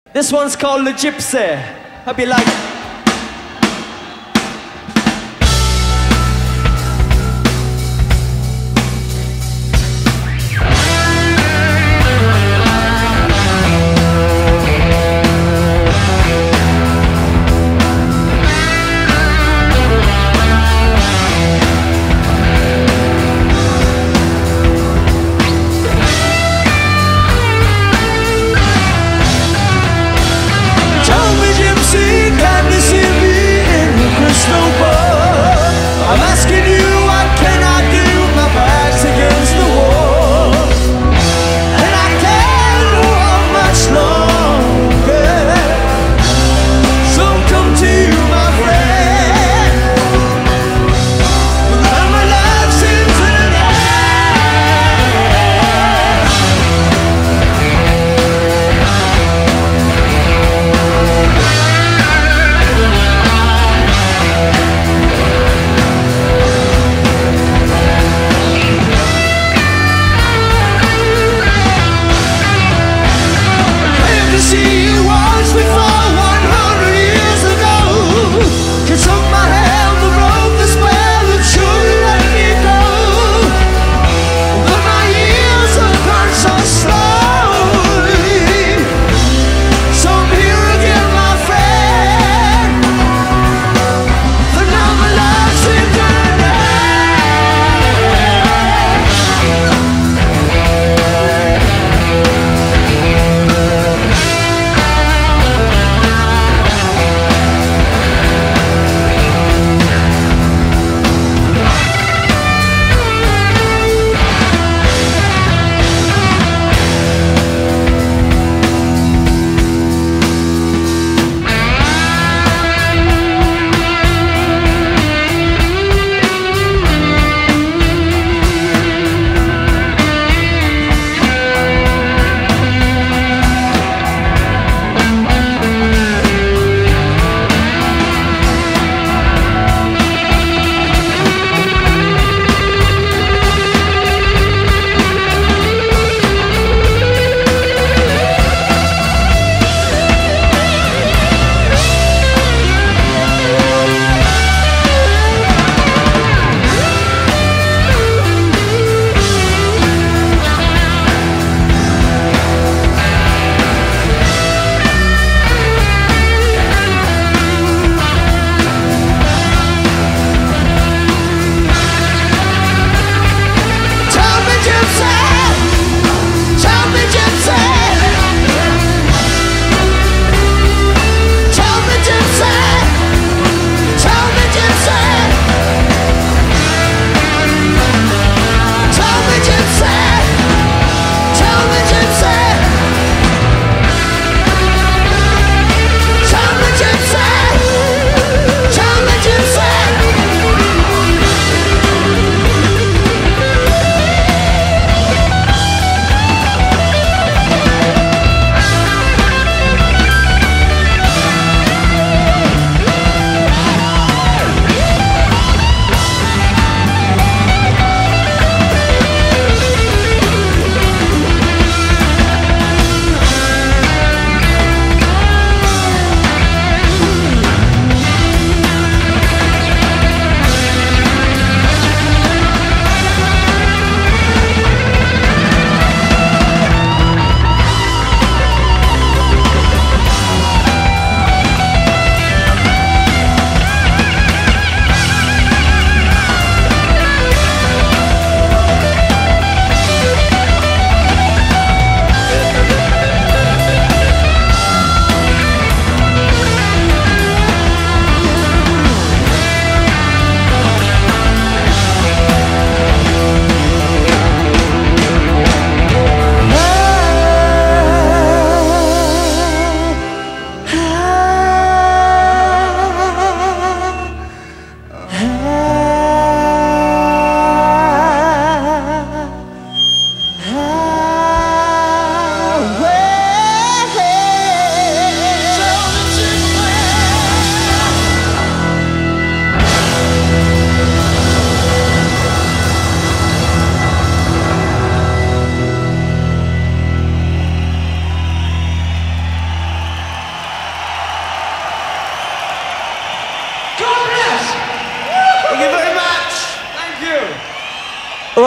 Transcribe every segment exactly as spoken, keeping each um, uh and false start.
This one's called The Gypsy. Hope you like it. Tell me, gypsy, can you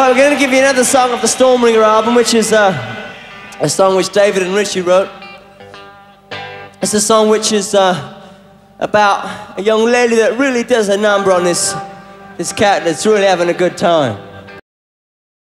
Right, we're going to give you another song off the Stormbringer album, which is uh, a song which David and Richie wrote. It's a song which is uh, about a young lady that really does a number on this, this cat that's really having a good time.